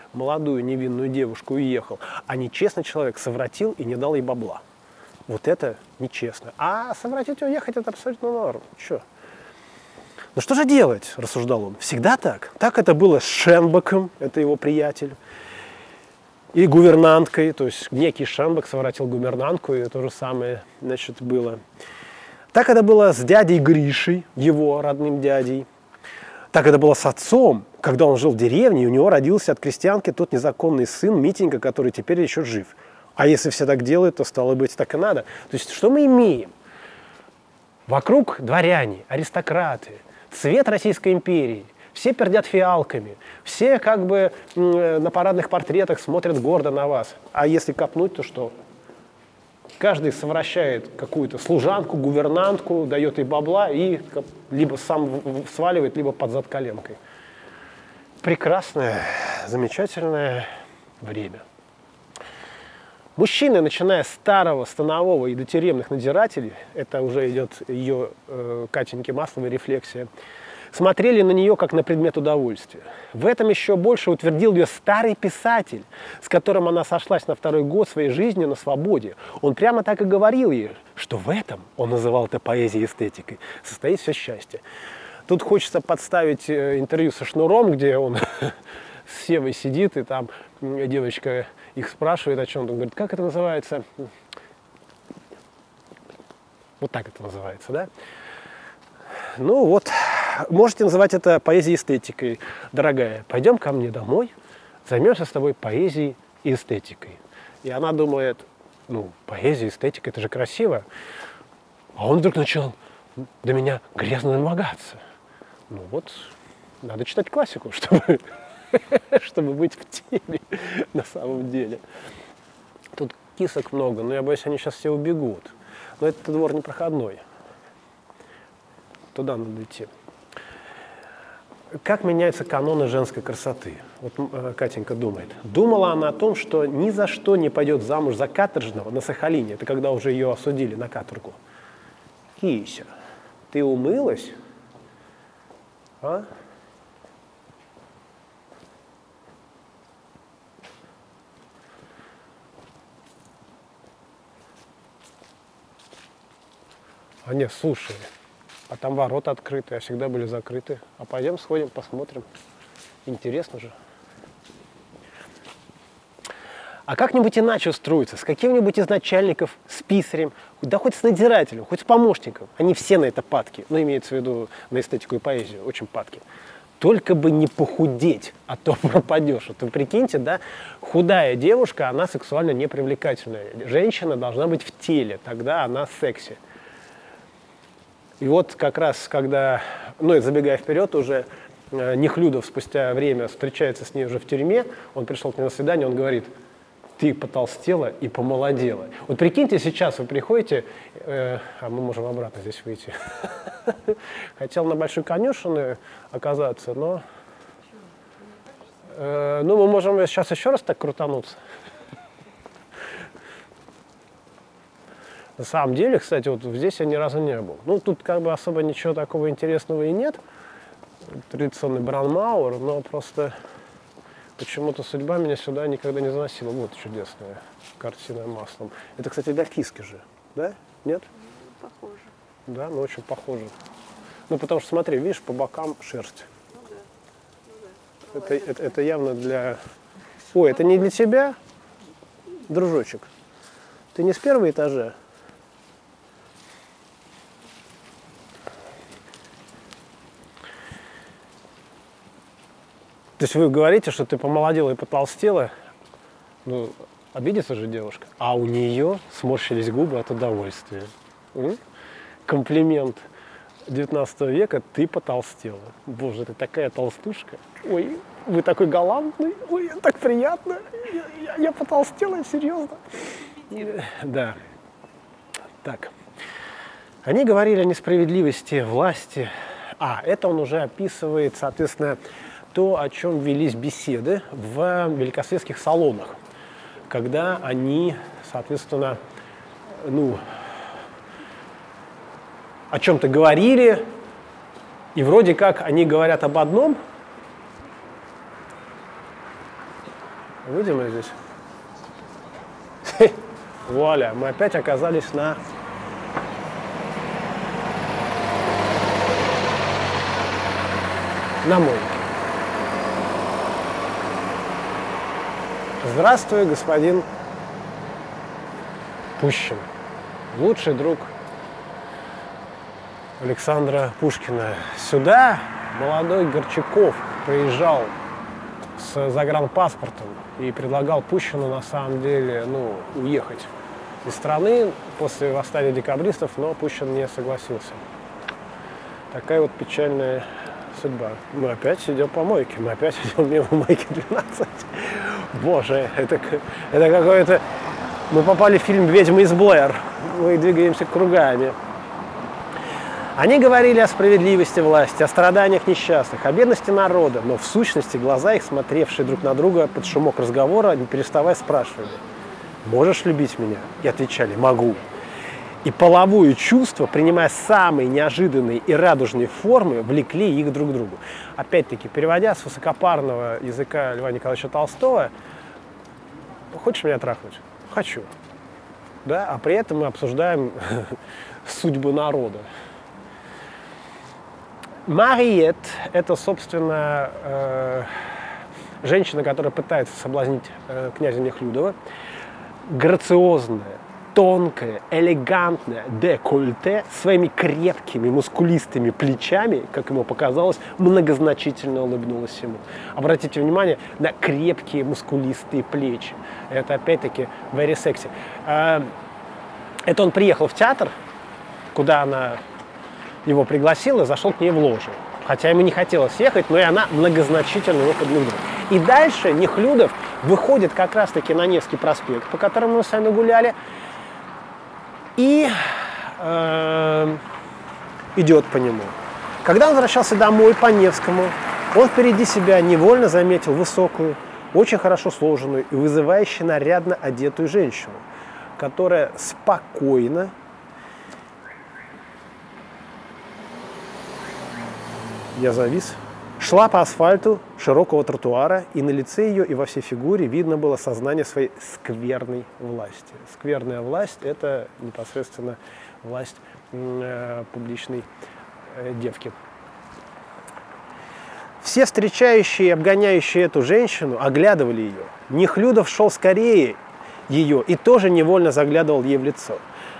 молодую невинную девушку и уехал, а нечестный человек совратил и не дал ей бабла. Вот это нечестно. А совратить и уехать – это абсолютно норм. Чё? Ну что же делать, рассуждал он. Всегда так. Так это было с Шенбеком, это его приятель, и гувернанткой. То есть некий Шенбек совратил гувернантку, и то же самое, значит, было. Так это было с дядей Гришей, его родным дядей. Так это было с отцом, когда он жил в деревне, и у него родился от крестьянки тот незаконный сын Митенька, который теперь еще жив. А если все так делают, то, стало быть, так и надо. То есть что мы имеем? Вокруг дворяне, аристократы, цвет Российской империи. Все пердят фиалками, все как бы на парадных портретах смотрят гордо на вас. А если копнуть, то что? Каждый совращает какую-то служанку, гувернантку, дает ей бабла и либо сам сваливает, либо под зад коленкой. Прекрасное, замечательное время. Мужчины, начиная с старого, станового и до тюремных надзирателей, это уже идет ее Катеньки Масловой рефлексия, смотрели на нее как на предмет удовольствия. В этом еще больше утвердил ее старый писатель, с которым она сошлась на второй год своей жизни на свободе. Он прямо так и говорил ей, что в этом, он называл это поэзией и эстетикой, состоит все счастье. Тут хочется подставить интервью со Шнуром, где он с Севой сидит, и там девочка их спрашивает о чем-то. Он говорит, как это называется? Вот так это называется, да? Ну вот, можете называть это поэзией и эстетикой. Дорогая, пойдем ко мне домой, займемся с тобой поэзией и эстетикой. И она думает, ну, поэзия, эстетика, это же красиво. А он вдруг начал до меня грязно домогаться. Ну вот, надо читать классику, чтобы быть в теме на самом деле. Тут кисок много, но я боюсь, они сейчас все убегут. Но этот двор непроходной. Туда надо идти. Как меняются каноны женской красоты? Вот Катенька думает. Думала она о том, что ни за что не пойдет замуж за каторжного на Сахалине. Это когда уже ее осудили на каторгу. Кися, ты умылась? А? А нет, слушай, а там ворота открыты, а всегда были закрыты. А пойдем сходим, посмотрим. Интересно же. А как-нибудь иначе устроиться, с каким-нибудь из начальников, с писарем, да хоть с надзирателем, хоть с помощником. Они все на это падки, ну, имеется в виду на эстетику и поэзию, очень падки. Только бы не похудеть, а то пропадешь. Вот вы прикиньте, да, худая девушка, она сексуально непривлекательная. Женщина должна быть в теле, тогда она секси. И вот как раз, когда, ну, забегая вперед, уже Нехлюдов спустя время встречается с ней уже в тюрьме, он пришел к ней на свидание, он говорит, ты потолстела и помолодела. Вот прикиньте, сейчас вы приходите, а мы можем обратно здесь выйти. Хотел на Большой Конюшиной оказаться, но... Ну, мы можем сейчас еще раз так крутануться. На самом деле, кстати, вот здесь я ни разу не был. Ну, тут как бы особо ничего такого интересного и нет. Традиционный Бранмауэр, но просто почему-то судьба меня сюда никогда не заносила. Вот чудесная картина маслом. Это, кстати, Дальтиски же, да? Нет? Похоже. Да, ну очень похоже. Ну, потому что, смотри, видишь, по бокам шерсть. Ну да. Ну да. Это явно для... Ой, это не для тебя, дружочек? Ты не с первого этажа? То есть вы говорите, что ты помолодела и потолстела, ну, обидится же девушка. А у нее сморщились губы от удовольствия. Комплимент 19 века, ты потолстела. Боже, ты такая толстушка. Ой, вы такой галантный. Ой, так приятно. Я потолстела, серьезно. Да. Так. Они говорили о несправедливости власти. А, это он уже описывает, соответственно, то, о чем велись беседы в великосветских салонах, когда они, соответственно, ну, о чем-то говорили, и вроде как они говорят об одном, Выйдем мы здесь. Вуаля, мы опять оказались на мойке. Здравствуй, господин Пущин. Лучший друг Александра Пушкина. Сюда молодой Горчаков приезжал с загранпаспортом и предлагал Пущину на самом деле уехать из страны после восстания декабристов, но Пущин не согласился. Такая вот печальная судьба. Мы опять идем по мойке, мы опять идем мимо мойки 12. Боже, это какое-то... Мы попали в фильм «Ведьма из Блэр». Мы двигаемся кругами. Они говорили о справедливости власти, о страданиях несчастных, о бедности народа, но в сущности глаза их, смотревшие друг на друга под шумок разговора, не переставая спрашивали: «Можешь любить меня?» И отвечали: «Могу». И половое чувство, принимая самые неожиданные и радужные формы, влекли их друг к другу. Опять-таки, переводя с высокопарного языка Льва Николаевича Толстого: «Хочешь меня трахнуть?» «Хочу». Да? А при этом мы обсуждаем судьбу народа. Мариет – это, собственно, женщина, которая пытается соблазнить князя Нехлюдова. Грациозная, тонкая, элегантная, декольте, своими крепкими, мускулистыми плечами, как ему показалось, многозначительно улыбнулась ему. Обратите внимание на крепкие, мускулистые плечи. Это, опять-таки, very sexy. Это он приехал в театр, куда она его пригласила, зашел к ней в ложу. Хотя ему не хотелось ехать, но и она многозначительно его подмигнула. И дальше Нехлюдов выходит как раз-таки на Невский проспект, по которому мы с вами гуляли, и идет по нему. Когда он возвращался домой по Невскому, он впереди себя невольно заметил высокую, очень хорошо сложенную и вызывающе нарядно одетую женщину, которая спокойно, я завис, шла по асфальту широкого тротуара, и на лице ее и во всей фигуре видно было сознание своей скверной власти. Скверная власть – это непосредственно власть публичной девки. Все встречающие и обгоняющие эту женщину оглядывали ее. Нехлюдов шел скорее ее и тоже невольно заглядывал ей в лицо.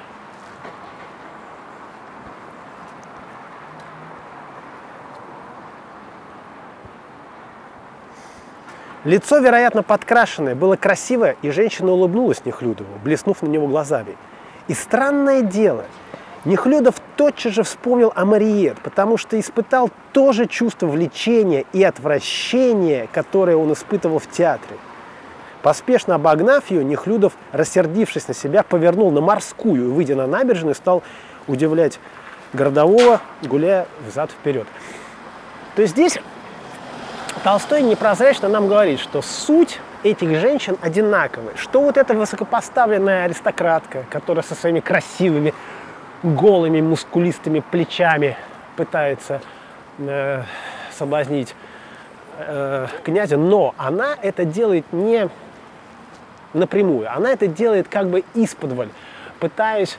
Лицо, вероятно, подкрашенное, было красивое, и женщина улыбнулась Нехлюдову, блеснув на него глазами. И странное дело, Нехлюдов тотчас же вспомнил о Мариет, потому что испытал то же чувство влечения и отвращения, которое он испытывал в театре. Поспешно обогнав ее, Нехлюдов, рассердившись на себя, повернул на Морскую и, выйдя на набережную, стал удивлять городового, гуляя взад-вперед. То есть здесь Толстой непрозрачно нам говорит, что суть этих женщин одинаковая. Что вот эта высокопоставленная аристократка, которая со своими красивыми, голыми, мускулистыми плечами пытается соблазнить князя, но она это делает не напрямую, она это делает как бы исподволь, пытаясь,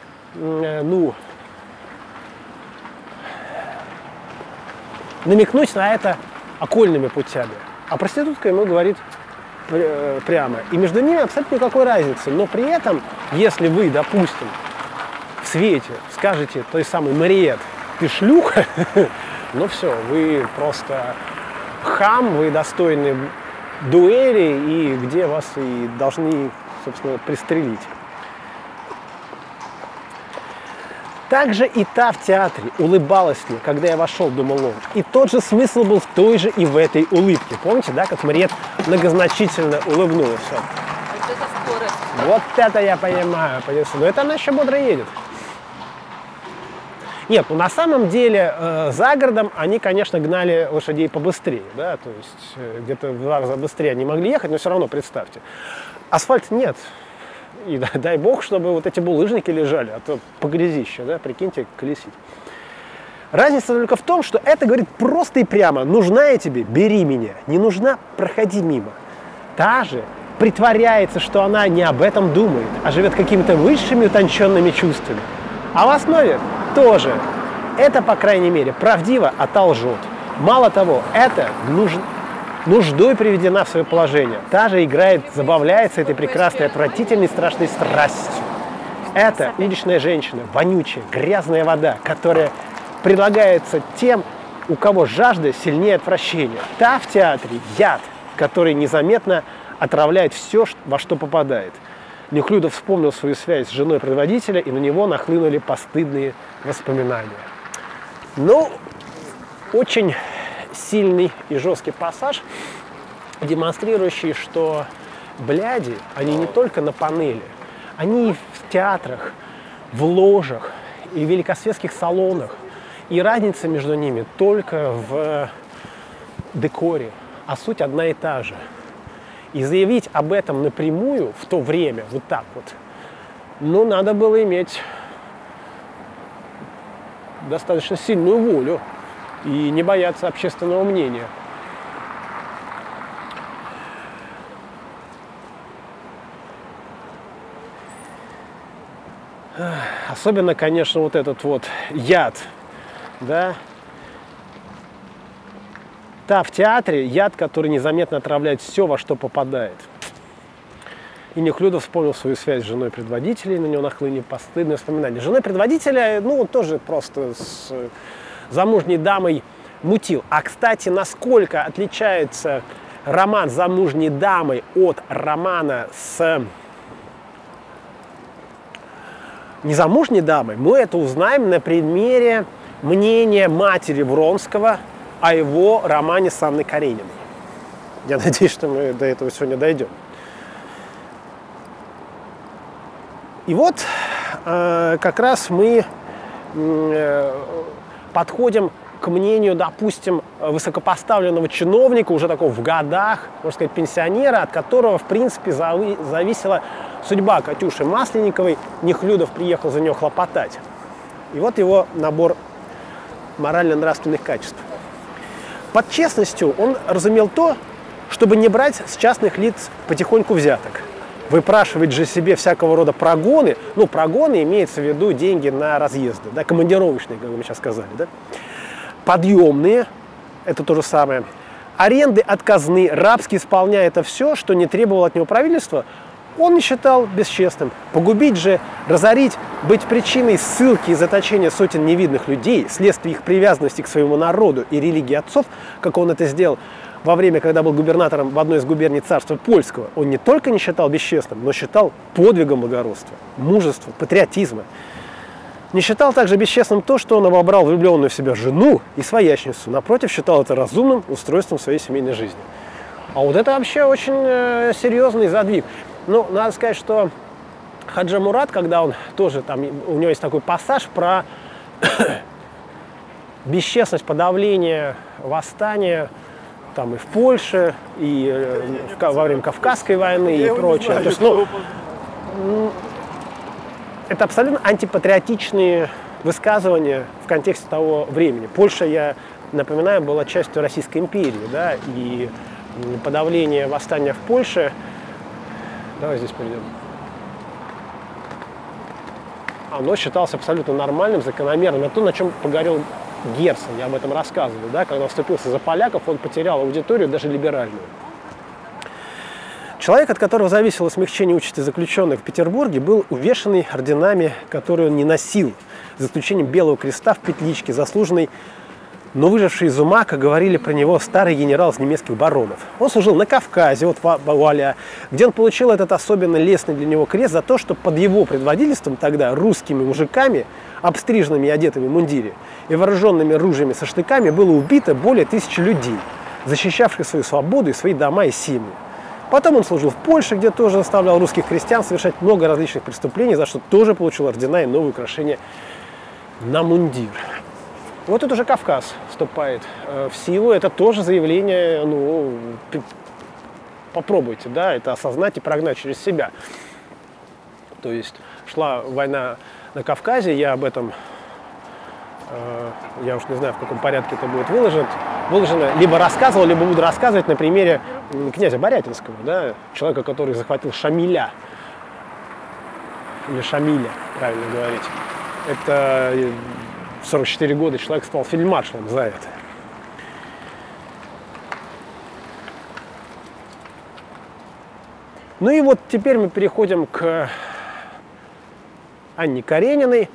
намекнуть на это окольными путями. А проститутка ему говорит прямо. И между ними абсолютно никакой разницы. Но при этом, если вы, допустим, в свете скажете той самой Мариет: «Ты шлюха», ну все, вы просто хам, вы достойны дуэли, и где вас и должны, собственно, пристрелить. Также и та в театре улыбалась мне, когда я вошел, думал он. И тот же смысл был в той же и в этой улыбке. Помните, да, как Мариет многозначительно улыбнулась? Вот это скорость. Вот это я понимаю. Но это она еще бодро едет. Нет, ну на самом деле за городом они, конечно, гнали лошадей побыстрее. Да? То есть где-то в 2 раза быстрее они могли ехать, но все равно представьте. Асфальта нет. И дай бог, чтобы вот эти булыжники лежали, а то по грязище, да, прикиньте, колесить. Разница только в том, что это говорит просто и прямо: нужна я тебе, бери меня, не нужна, проходи мимо. Та же притворяется, что она не об этом думает, а живет какими-то высшими утонченными чувствами. А в основе тоже. Это, по крайней мере, правдиво, а та лжет. Мало того, это нуждой приведена в свое положение. Та же играет, забавляется этой прекрасной, отвратительной, страшной страстью. Это уличная женщина, вонючая, грязная вода, которая предлагается тем, у кого жажда сильнее отвращения. Та в театре яд, который незаметно отравляет все, во что попадает. Неклюдов вспомнил свою связь с женой предводителя, и на него нахлынули постыдные воспоминания. Ну, очень сильный и жесткий пассаж, демонстрирующий, что бляди, они не только на панели, они и в театрах, в ложах и в великосветских салонах. И разница между ними только в декоре, а суть одна и та же. И заявить об этом напрямую в то время, вот так вот, ну, надо было иметь достаточно сильную волю и не бояться общественного мнения. Особенно, конечно, вот этот вот яд, да. Та в театре яд, который незаметно отравляет все, во что попадает. И Неклюдов вспомнил свою связь с женой предводителя, и на него нахлынули постыдные воспоминания. Женой предводителя, ну, он тоже просто с замужней дамой мутил. А, кстати, насколько отличается роман с замужней дамой от романа с незамужней дамой, мы это узнаем на примере мнения матери Вронского о его романе с Анной Карениной. Я надеюсь, что мы до этого сегодня дойдем. И вот как раз мы подходим к мнению, допустим, высокопоставленного чиновника, уже такого в годах, можно сказать, пенсионера, от которого, в принципе, зависела судьба Катюши Масленниковой. Неклюдов приехал за нее хлопотать. И вот его набор морально-нравственных качеств. Под честностью он разумел то, чтобы не брать с частных лиц потихоньку взяток. Выпрашивать же себе всякого рода прогоны, ну, прогоны имеется в виду деньги на разъезды, да, командировочные, как мы сейчас сказали, да, подъемные, это то же самое, аренды от казны, рабски исполняя это все, что не требовало от него правительства, он не считал бесчестным. Погубить же, разорить, быть причиной ссылки и заточения сотен невидных людей, вследствие их привязанности к своему народу и религии отцов, как он это сделал во время, когда был губернатором в одной из губерний царства Польского, он не только не считал бесчестным, но считал подвигом благородства, мужества, патриотизма. Не считал также бесчестным то, что он обобрал влюбленную в себя жену и своячницу. Напротив, считал это разумным устройством своей семейной жизни. А вот это вообще очень серьезный задвиг. Ну, надо сказать, что Хаджа Мурат, когда он тоже, там, у него есть такой пассаж про бесчестность подавления восстания там и в Польше, и во время Кавказской войны, и прочее. То есть, ну, это абсолютно антипатриотичные высказывания в контексте того времени. Польша, я напоминаю, была частью Российской империи, да, и подавление восстания в Польше. Давай здесь придем. Оно считалось абсолютно нормальным, закономерным. Это то, на чем погорел Герцен, я об этом рассказывал, да, когда он вступился за поляков, он потерял аудиторию, даже либеральную. Человек, от которого зависело смягчение участи заключенных в Петербурге, был увешанный орденами, которые он не носил, за исключением Белого Креста в петличке, заслуженный, но выживший из ума, как говорили про него, старый генерал из немецких баронов. Он служил на Кавказе, вот вуаля, где он получил этот особенно лестный для него крест за то, что под его предводительством тогда русскими мужиками, обстриженными и одетыми в мундире и вооруженными ружьями со штыками, было убито более 1000 людей, защищавших свою свободу и свои дома и семьи. Потом он служил в Польше, где тоже заставлял русских крестьян совершать много различных преступлений, за что тоже получил ордена и новые украшения на мундир. Вот тут уже Кавказ вступает в силу. Это тоже заявление, ну, попробуйте, да, это осознать и прогнать через себя. То есть шла война на Кавказе, я об этом, я уж не знаю, в каком порядке это будет выложено, либо рассказывал, либо буду рассказывать на примере князя Борятинского, да, человека, который захватил Шамиля, или Шамиля, правильно говорить. Это 44 года человек стал фельдмаршалом за это. Ну и вот теперь мы переходим к Анне Карениной.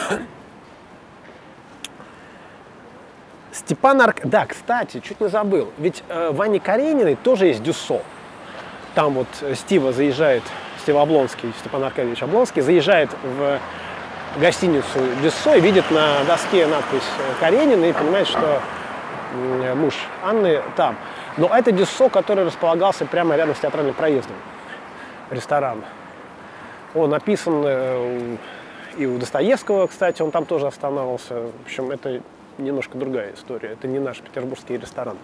Да, кстати, чуть не забыл. Ведь в Анне Карениной тоже есть Дюссо. Там вот Стив Облонский, Степан Аркадьевич Облонский, заезжает в гостиницу Дюссо и видит на доске надпись Каренина и понимает, что муж Анны там. Но это Дюссо, который располагался прямо рядом с театральным проездом. Ресторан. Он написан и у Достоевского, кстати, он там тоже останавливался. В общем, это немножко другая история. Это не наш петербургский ресторан.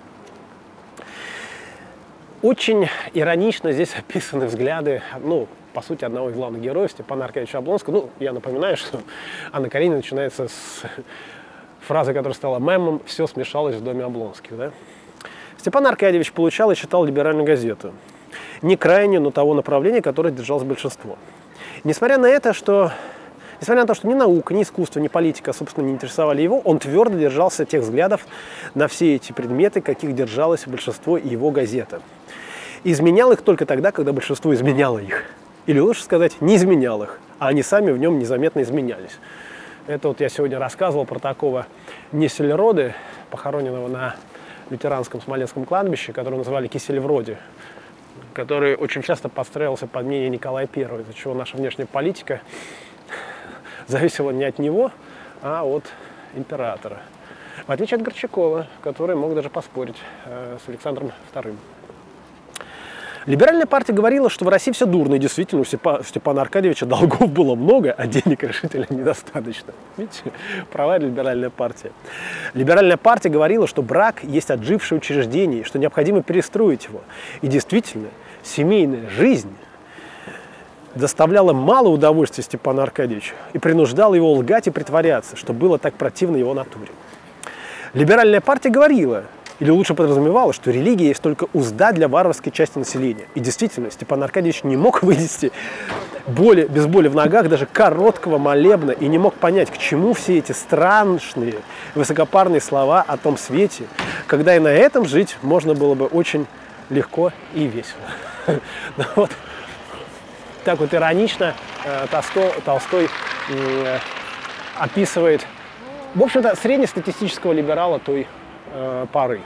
Очень иронично здесь описаны взгляды, ну, по сути, одного из главных героев, Степана Аркадьевича Облонского. Ну, я напоминаю, что Анна Каренина начинается с фразы, которая стала мемом: «Все смешалось в доме Облонских». Да? Степан Аркадьевич получал и читал либеральную газету. Не крайнюю, но того направления, которое держалось большинство. Несмотря на то, что ни наука, ни искусство, ни политика, собственно, не интересовали его, он твердо держался тех взглядов на все эти предметы, каких держалось большинство и его газета. Изменял их только тогда, когда большинство изменяло их. Или лучше сказать, не изменял их, а они сами в нем незаметно изменялись. Это вот я сегодня рассказывал про такого Нессельроде, похороненного на лютеранском Смоленском кладбище, которого называли Кисельвроде, который очень часто подстраивался под мнение Николая I, из-за чего наша внешняя политика зависела не от него, а от императора. В отличие от Горчакова, который мог даже поспорить с Александром II. Либеральная партия говорила, что в России все дурно, и действительно у Степана Аркадьевича долгов было много, а денег решительно недостаточно. Видите, права либеральная партия. Либеральная партия говорила, что брак есть отжившее учреждение, что необходимо перестроить его. И действительно, семейная жизнь доставляла мало удовольствия Степану Аркадьевичу и принуждала его лгать и притворяться, что было так противно его натуре. Либеральная партия говорила, или лучше подразумевала, что религия есть только узда для варварской части населения. И действительно, Степан Аркадьевич не мог вынести без боли в ногах даже короткого молебна и не мог понять, к чему все эти страшные, высокопарные слова о том свете, когда и на этом жить можно было бы очень легко и весело. Вот. Так вот иронично Толстой описывает, в общем-то, среднестатистического либерала той поры.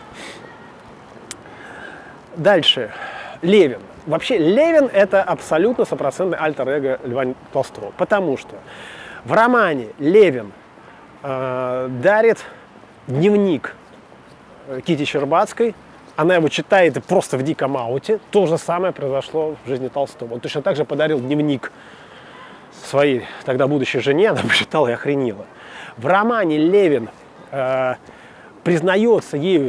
Дальше. Левин. Вообще Левин — это абсолютно стопроцентный альтер-эго Льва Толстого, потому что в романе Левин дарит дневник Кити Щербацкой, она его читает просто в диком ауте. То же самое произошло в жизни Толстого. Он точно так же подарил дневник своей тогда будущей жене, она почитала и охренела. В романе Левин признается ей,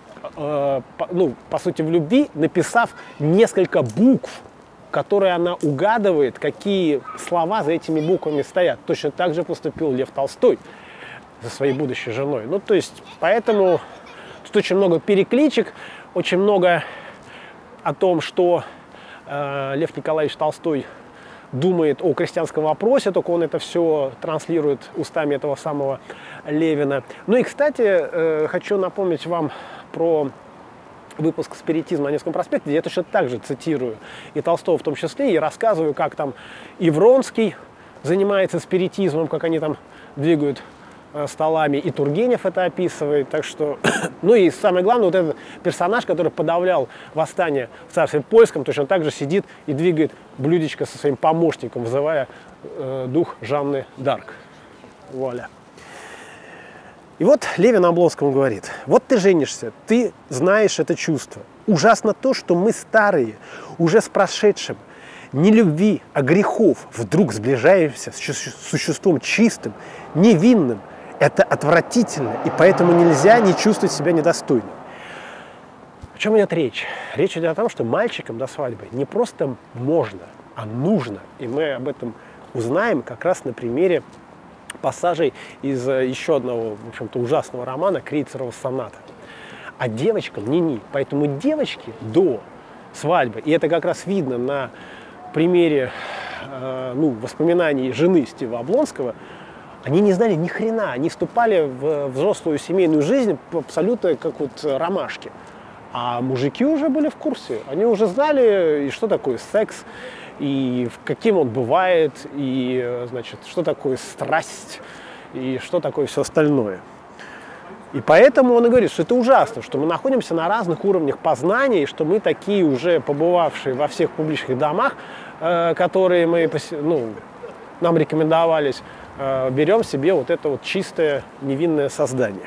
по сути, в любви, написав несколько букв, которые она угадывает, какие слова за этими буквами стоят. Точно так же поступил Лев Толстой за своей будущей женой. Ну, то есть, поэтому тут очень много перекличек, очень много о том, что Лев Николаевич Толстой думает о крестьянском вопросе, только он это все транслирует устами этого самого Левина. Ну и, кстати, хочу напомнить вам про выпуск «Спиритизм» на Невском проспекте, где я точно так же цитирую и Толстого в том числе, и рассказываю, как там и Вронский занимается спиритизмом, как они там двигают столами, и Тургенев это описывает, так что, ну и самое главное, вот этот персонаж, который подавлял восстание в царстве польском, точно так же сидит и двигает блюдечко со своим помощником, вызывая дух Жанны Дарк. Вуаля. И вот Левин Облонскому говорит: вот ты женишься, ты знаешь это чувство. Ужасно то, что мы старые, уже с прошедшим, не любви, а грехов, вдруг сближаемся с существом чистым, невинным. Это отвратительно, и поэтому нельзя не чувствовать себя недостойным. О чем идет речь? Речь идет о том, что мальчикам до свадьбы не просто можно, а нужно. И мы об этом узнаем как раз на примере пассажей из еще одного, в общем-то, ужасного романа «Крейцерова соната». А девочкам ни-ни. Поэтому девочки до свадьбы. И это как раз видно на примере воспоминаний жены Стива Облонского. Они не знали ни хрена, они вступали в взрослую семейную жизнь абсолютно как вот ромашки. А мужики уже были в курсе, они уже знали, и что такое секс, и каким он бывает, и, значит, что такое страсть, и что такое все остальное. И поэтому он и говорит, что это ужасно, что мы находимся на разных уровнях познания, и что мы такие уже побывавшие во всех публичных домах, которые нам рекомендовались, берем себе вот это вот чистое невинное создание.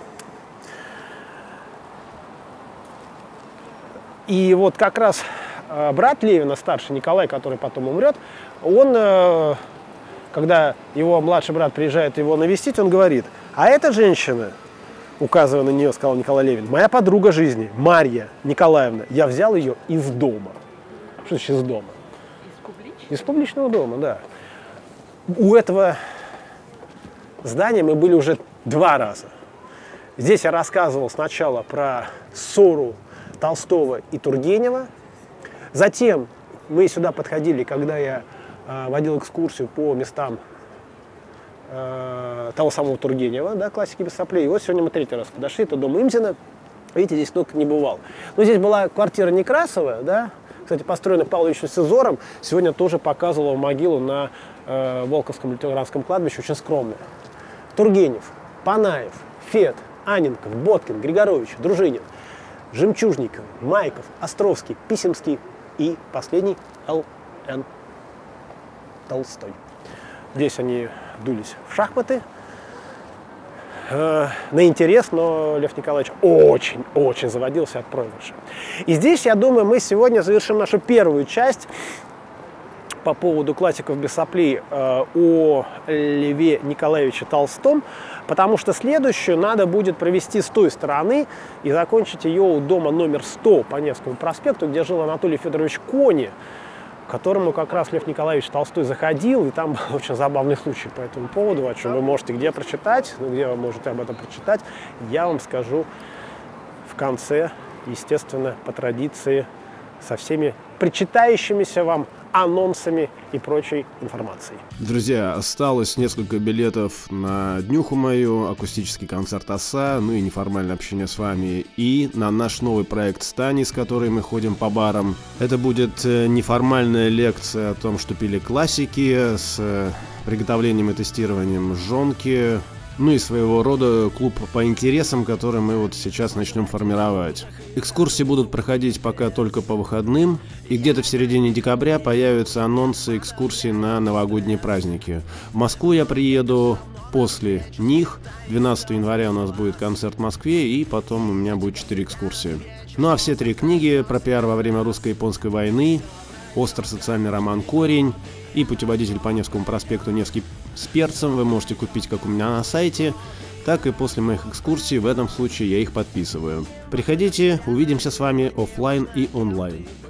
И вот как раз брат Левина, старший Николай, который потом умрет, он, когда его младший брат приезжает его навестить, он говорит: а эта женщина, указывая на нее, сказал Николай Левин, моя подруга жизни, Марья Николаевна, я взял ее из дома. Что значит из дома? Из публичного дома, да. У этого здания мы были уже 2 раза. Здесь я рассказывал сначала про ссору Толстого и Тургенева. Затем мы сюда подходили, когда я водил экскурсию по местам того самого Тургенева, да, классики без соплей. И вот сегодня мы 3-й раз подошли, это дом Имзина. Видите, здесь только не бывал. Но здесь была квартира Некрасова, да, кстати, построена Павлом Ильичем Сизором. Сегодня тоже показывала могилу на Волковском лютеранском кладбище, очень скромная. Тургенев, Панаев, Фет, Анненков, Боткин, Григорович, Дружинин, Жемчужников, Майков, Островский, Писемский и последний Л.Н. Толстой. Здесь они дулись в шахматы. На интерес, но Лев Николаевич очень заводился от проигрыша. И здесь, я думаю, мы сегодня завершим нашу первую часть по поводу классиков без соплей о Льве Николаевиче Толстом, потому что следующую надо будет провести с той стороны и закончить ее у дома номер 100 по Невскому проспекту, где жил Анатолий Федорович Кони, к которому как раз Лев Николаевич Толстой заходил, и там был очень забавный случай по этому поводу, о чем вы можете где прочитать, где вы можете об этом прочитать, я вам скажу в конце, естественно, по традиции, со всеми причитающимися вам анонсами и прочей информацией. Друзья, осталось несколько билетов на днюху мою, акустический концерт ОСА, ну и неформальное общение с вами, и на наш новый проект «Стани», с которой мы ходим по барам. Это будет неформальная лекция о том, что пили классики, с приготовлением и тестированием жжёнки, ну и своего рода клуб по интересам, который мы вот сейчас начнем формировать. Экскурсии будут проходить пока только по выходным, и где-то в середине декабря появятся анонсы экскурсий на новогодние праздники. В Москву я приеду после них. 12 января у нас будет концерт в Москве, и потом у меня будет 4 экскурсии. Ну а все 3 книги про пиар во время русско-японской войны, остро-социальный роман «Корень» и путеводитель по Невскому проспекту «Невский с перцем» вы можете купить как у меня на сайте, так и после моих экскурсий. В этом случае я их подписываю. Приходите, увидимся с вами офлайн и онлайн.